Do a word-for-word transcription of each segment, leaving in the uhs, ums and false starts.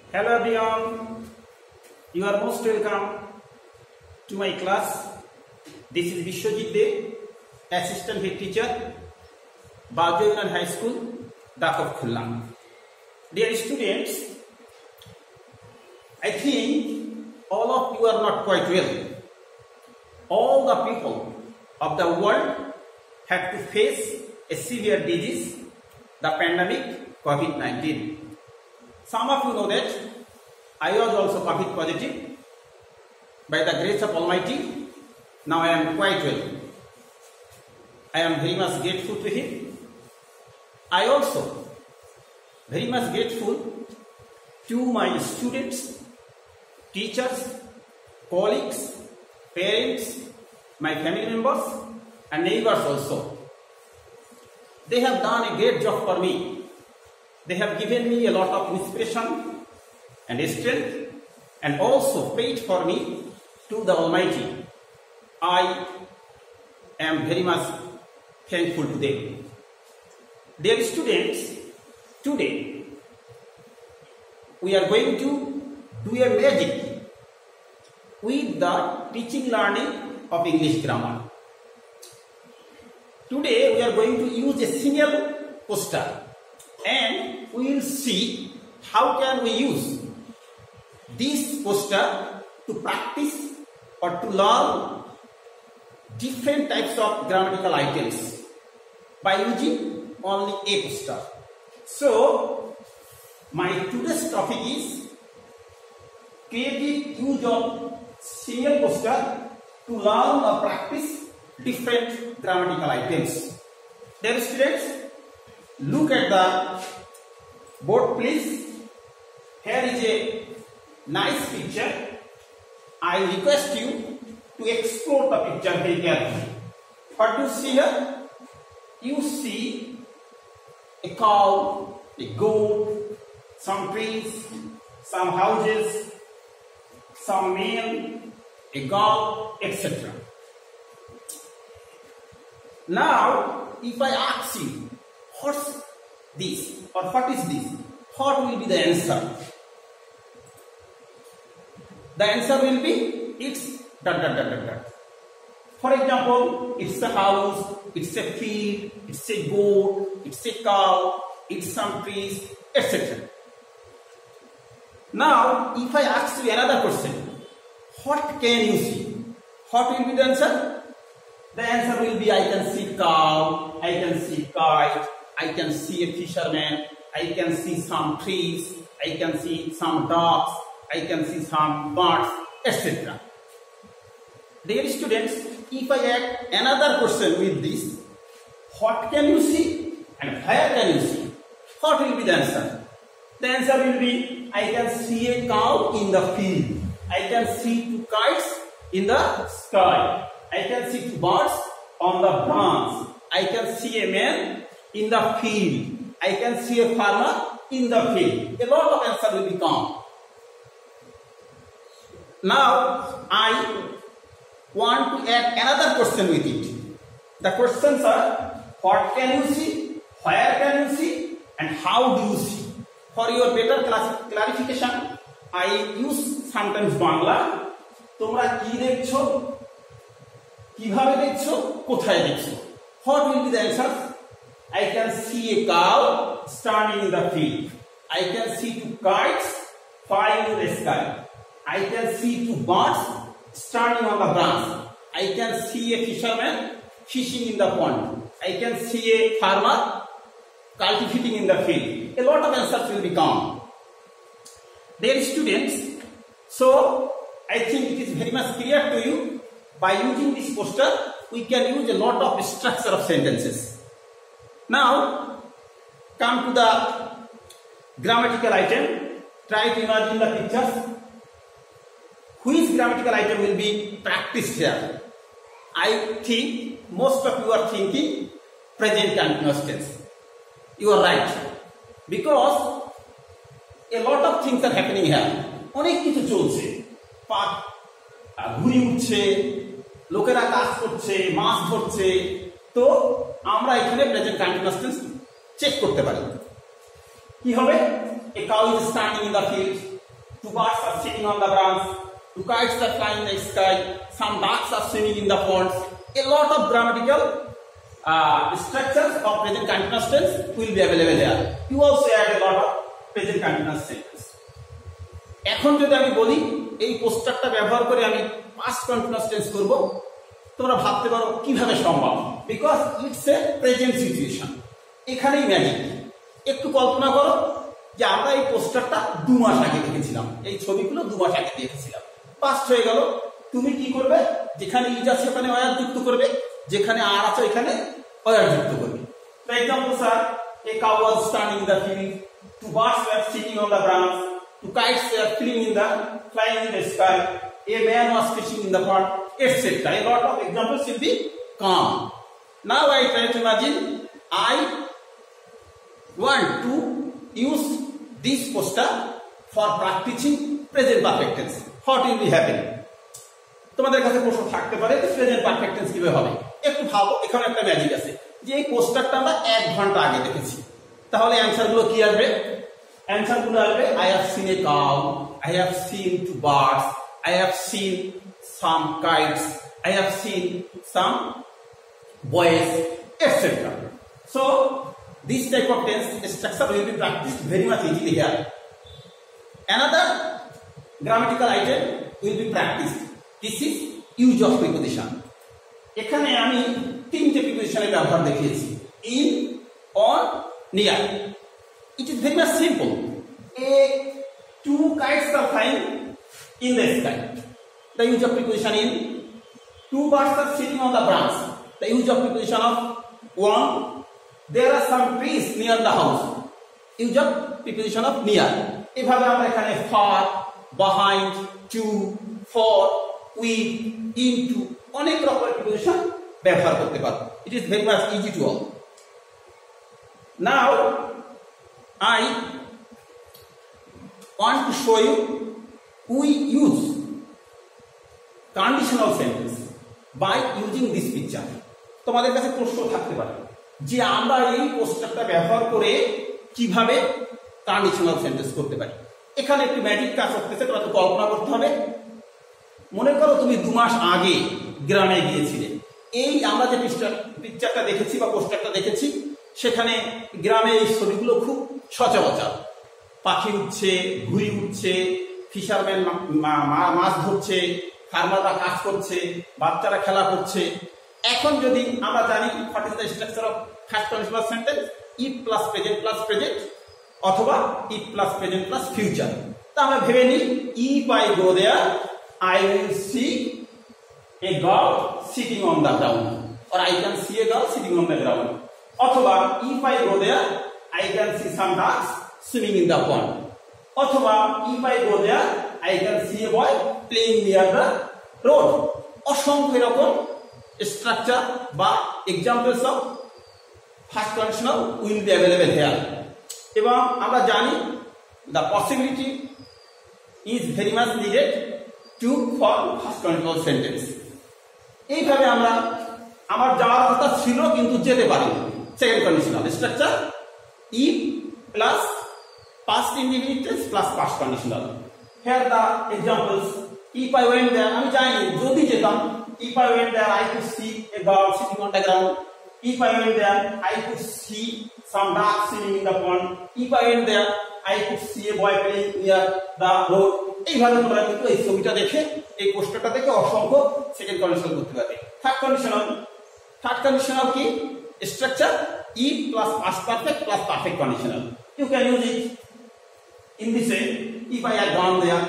Hello everyone, you are most welcome to my class. This is Vishwajit De, Assistant Head Teacher, Bajo Union High School, Dakov Khullam. Dear students, I think all of you are not quite well. All the people of the world have to face a severe disease, the pandemic COVID nineteen. Some of you know that I was also COVID positive. By the grace of Almighty, now I am quite well. I am very much grateful to Him. I also very much grateful to my students, teachers, colleagues, parents, my family members and neighbors also. They have done a great job for me. They have given me a lot of inspiration and strength and also prayed for me to the Almighty. I am very much thankful to them. Dear students, today we are going to do a magic with the teaching learning of English grammar. Today we are going to use a single poster and we will see how can we use this poster to practice or to learn different types of grammatical items by using only a poster. So my today's topic is creative use of single poster to learn or practice different grammatical items. Dear students, look at the board please. Here is a nice picture. I request you to explore the picture very carefully. What do you see here? You see a cow, a goat, some trees, some houses, some men, a girl, et cetera. Now, if I ask you, what's this or what is this? What will be the answer? The answer will be it's dot dot dot dot dot. For example, it's a house, it's a field, it's a goat, it's a cow, it's some trees, et cetera. Now, if I ask you another question, what can you see? What will be the answer? The answer will be I can see cow, I can see kite, I can see a fisherman, I can see some trees, I can see some dogs, I can see some birds, et cetera. Dear students, if I add another question with this, what can you see and where can you see? What will be the answer? The answer will be I can see a cow in the field, I can see two kites in the sky, I can see two birds on the branch, I can see a man in the field, I can see a farmer in the field. A lot of answers will become. Now I want to add another question with it. The questions are what can you see, where can you see and how do you see. For your better clarification, I use sometimes Bangla. তোমরা কি দেখছো, কিভাবে দেখছো, কোথায় দেখছো? What will be the answer? I can see a cow standing in the field. I can see two kites flying in the sky. I can see two birds standing on the branch. I can see a fisherman fishing in the pond. I can see a farmer cultivating in the field. A lot of answers will become. Dear students, so I think it is very much clear to you. By using this poster, we can use a lot of structure of sentences. Now, come to the grammatical item. Try to imagine the pictures. Which grammatical item will be practiced here? I think most of you are thinking present continuous tense. You are right. Because a lot of things are happening here. অনেক কিছু চলছে, পাক ঘুরে উঠছে, লোকেরা কাজ করছে, মাছ ধরছে, তো আমরা এখানে প্রেজেন্ট কন্টিনিউয়াস টেন্স চেক করতে পারি। কি হবে? A cow is standing in the field. two birds are sitting on the branch, two kites are flying in the sky, some ducks are swimming in the ponds. A lot of grammatical uh, structures of present continuous tense will be available here. You also add a lot of present continuous sentence. এখন যদি আমি বলি এই পোস্টারটা ব্যবহার করে আমি past continuous tense করব, তোমরা ভাবতে পারো কিভাবে সম্ভব, because it's a present situation. এখানেই ম্যাজিক। একটু কল্পনা করো যে আমরা এই পোস্টারটা দু মাস আগে দেখেছিলাম, এই ছবিগুলো দু মাস আগে দেখেছিলাম, পাস্ট হয়ে গেল। তুমি কি করবে? যেখানে ইজ আছে ওখানে ওয়ার যুক্ত করবে, যেখানে আর আছে ওখানে ওয়ার যুক্ত করবে। For example sir, a cow was standing in the field, two birds were sitting on the branch, two kites were flying in the flying in the sky, a man was fishing in the pond, et cetera. A lot of examples will be come. Now I try to imagine I want to use this poster for practicing present perfect tense. What will be happening? তোমাদের কাছে প্রশ্ন থাকতে পারে present perfect tense কিভাবে হবে। একটু ভাবো, এখানে একটা ম্যাজিক আছে যে এই পোস্টারটা আমরা এক ঘন্টা আগে দেখেছি, তাহলে অ্যানসার গুলো কি আসবে? অ্যানসার গুলো আসবে I have seen a cow, I have seen two birds, I have seen some kites, I have seen some boys, et cetera. So this type of tense structure will be practiced very much easily here. Another grammatical item will be practiced. This is use of preposition. এখানে আমি তিনটে প্রিপোজিশনের ব্যবহার দেখিয়েছি, in, on, near. It is very much simple. A two kites are flying in the sky. The use of preposition in. Two birds are sitting on the branch. The use of preposition of one. There are some trees near the house. Use of preposition of near. এভাবে আমরা এখানে far, behind, to, for, with, into অনেক রকমের preposition ব্যবহার করতে পারবো। It is very much easy to all. Now I want to show you we use conditional sentence by using this picture. তোমাদের কাছে প্রশ্ন থাকতে পারে যে আমরা এই পোস্টারটা ব্যবহার করে কিভাবে কন্ডিশনাল সেন্টেন্স করতে পারি। এখানে একটু ম্যাজিক কাজ করতেছে, তোমাকে কল্পনা করতে হবে। মনে করো তুমি দু মাস আগে গ্রামে গিয়েছিলে, এই আমরা যে পিকচারটা দেখেছি বা পোস্টারটা দেখেছি সেখানে গ্রামে এই ছবিগুলো খুব সচরাচর, পাখি উঠছে, ঘুড়ি উঠছে, ফিশারম্যান মাছ ধরছে, ফার্মাররা কাজ করছে, বাচ্চারা খেলা করছে। এখন যদি আমরা জানি what is the structure of first conditional sentence, if plus present plus present অথবা if plus present plus future, তা আমরা ভেবে নিই if I go there I will see a girl sitting on the ground, or I can see a girl sitting on the ground, অথবা if I go there I can see some ducks swimming in the pond, অথবা if I go there I can see a boy playing near the road. অসংখ্য এরকম structure বা examples of first conditional will be available here. এবং আমরা জানি the possibility is very much needed to form first conditional sentence. এইভাবে আমরা আমার যাওয়ার কথা ছিল কিন্তু যেতে পারিনি। Second conditional structure if plus past indefinite tense plus past conditional. Here the examples, if I went there, আমি জানি যদি যেতাম, if I went there I could see a girl sitting on the ground, if I went there I could see some ducks swimming in the pond, if I went there I could see a boy playing near the road. এইভাবে তোমরা কিন্তু এই ছবিটা দেখে এই পোস্টারটা দেখে অসংখ্য সেকেন্ড কন্ডিশনাল করতে পারবে। থার্ড কন্ডিশনাল, থার্ড কন্ডিশনাল কি structure if plus past perfect plus perfect conditional. You can use it in this way. If I had gone there,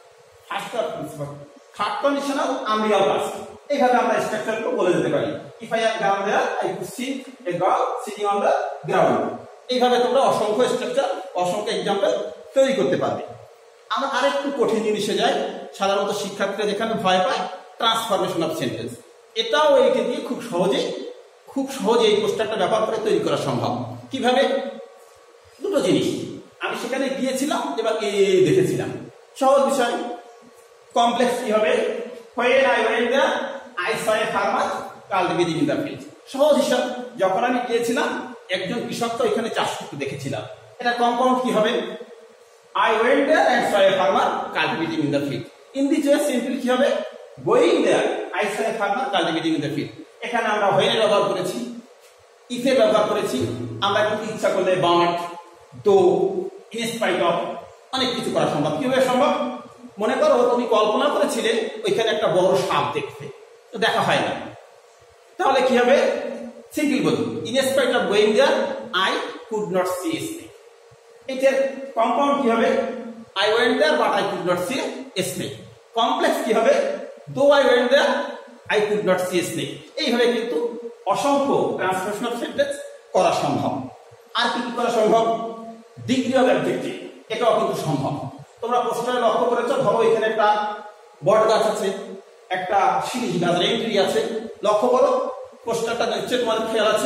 third conditional unreal past. এইভাবে আমরা স্ট্রাকচারটা বলে দিতে পারি। If I had gone there, I could see a girl sitting on the ground. এইভাবে তোমরা অসংখ্য structure, অসংখ্য এক্সাম্পল তৈরি করতে পারবে। আমরা আরেকটু কঠিন জিনিসে যাই, সাধারণত শিক্ষার্থীরা যেখানে ভয় পায়, ট্রান্সফরমেশন অফ সেন্টেন্স। এটাও এইটা দিয়ে খুব সহজেই খুব সহজে এই পোস্টারটা ব্যবহার করে তৈরি করা সম্ভব। কিভাবে? দুটো জিনিস, আমি সেখানে গিয়েছিলাম এবং এ দেখেছিলাম। সহজ বিষয়। কমপ্লেক্স কি হবে? When I went there, I saw a farmer cultivating in the field. সহজ হিসাব, যখন আমি গিয়েছিলাম একজন কৃষককে ওইখানে চাষ করতে দেখেছিলাম। এটা কম্পাউন্ড কি হবে? I went there and saw a farmer cultivating in the field. In this way, simply কি হবে? Going there, I saw a farmer cultivating in the field. এখানে আমরা when এর ব্যবহার করেছি, if এর ব্যবহার করেছি, আমরা কিন্তু ইচ্ছা করলে but, though, in spite of অনেক কিছু করা সম্ভব। কিভাবে সম্ভব? মনে করো তুমি কল্পনা করেছিলে ওইখানে একটা বড় সাপ দেখতে, তো দেখা হয় না, তাহলে কি হবে? সিম্পল বলি, in spite of going there, I could not see a snake. এটার কম্পাউন্ড কি হবে? I went there but I could not see a snake. Complex কি হবে? Though I went there, I could not see a snake. এইভাবে কিন্তু অসংখ্য transformation of sentence করা সম্ভব। আর কি কি করা সম্ভব? ডিগ্রি অফ অবজেক্টিভ, এটাও কিন্তু সম্ভব। তোমরা পোস্টারে লক্ষ্য করেছো, ধরো এখানে একটা বট গাছ আছে, একটা সিরিজ গাছের এন্ট্রি আছে, লক্ষ্য করো পোস্টারটা নিশ্চয়ই তোমাদের খেয়াল আছে,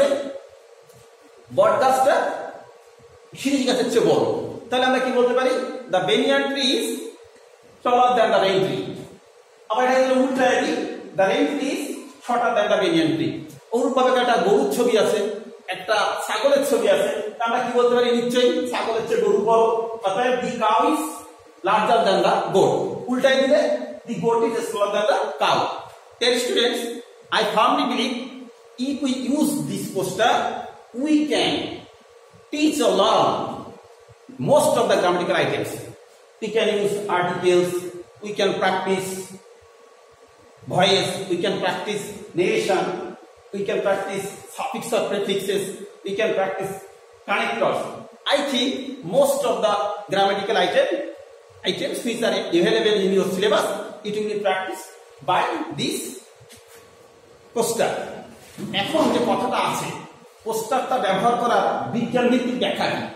বট গাছটা সিরিজ গাছের চেয়ে বড়। তাহলে আমরা কি বলতে পারি? The banyan tree is taller than the rain tree. আবার এটা যদি উল্টায় দিই, the rain tree is shorter than the banyan tree. অনুরূপভাবে একটা গরুর ছবি আছে, একটা ছাগলের ছবি আছে, আমরা কি বলতে পারি? নিশ্চয়ই ছাগলের চেয়ে গরু বড়। অতএব the cow is larger than the goat. উল্টায় দিলে the goat is smaller than the cow. Dear students, I firmly believe if we use this poster, we can teach or learn most of the grammatical items. We can use articles, we can practice voice, we can practice narration, we can practice suffix or prefixes, we can practice connectors. I think most of the grammatical item, items which are available in your syllabus, it will be practiced by this poster. এখন যে কথাটা আছে, পোস্টারটা ব্যবহার করার বিজ্ঞান ভিত্তিক ব্যাখ্যা কি?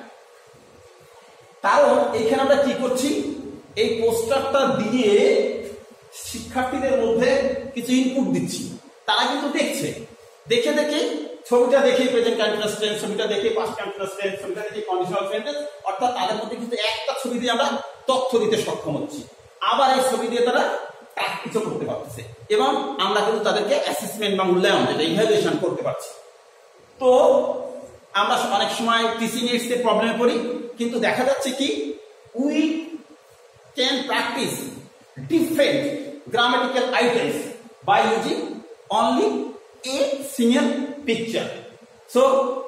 কারণ এখানে আমরা কি করছি? এই পোস্টারটা দিয়ে শিক্ষার্থীদের মধ্যে কিছু ইনপুট দিচ্ছি, তারা কিন্তু দেখছে, দেখে দেখে ছবিটা দেখে প্রেজেন্ট কন্টিনিউয়াস টেন্স, ছবিটা দেখে পাস্ট কন্টিনিউয়াস টেন্স, ছবিটা দেখে কন্ডিশনাল সেন্টেন্স, অর্থাৎ তাদের মধ্যে কিন্তু একটা ছবি দিয়ে আমরা তথ্য দিতে সক্ষম হচ্ছি, আবার এই ছবি দিয়ে তারা প্র্যাকটিস করতে পারছে, এবং আমরা কিন্তু তাদেরকে অ্যাসেসমেন্ট বা মূল্যায়ন, যেটা ইভ্যালুয়েশন করতে পারছি। তো আমরা অনেক সময় টিচিং এইডস এর প্রবলেমে পড়ি, কিন্তু দেখা যাচ্ছে কি we can practice different grammatical items by using only a single picture. So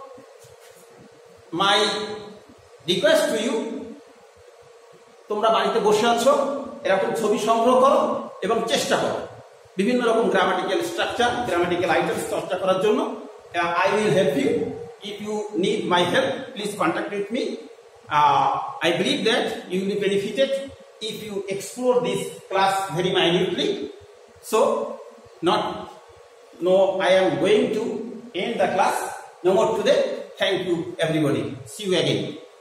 my request to you, তোমরা বাড়িতে বসে আছো, এরকম ছবি সংগ্রহ করো এবং চেষ্টা করো বিভিন্ন রকম গ্রামাটিক্যাল স্ট্রাকচার, গ্রামাটিক্যাল আইটেমস চর্চা করার জন্য। I will help you. If you need my help, please contact with me. Uh, I believe that you will be benefited if you explore this class very minutely. So, not, no, I am going to end the class. No more today. Thank you, everybody. See you again.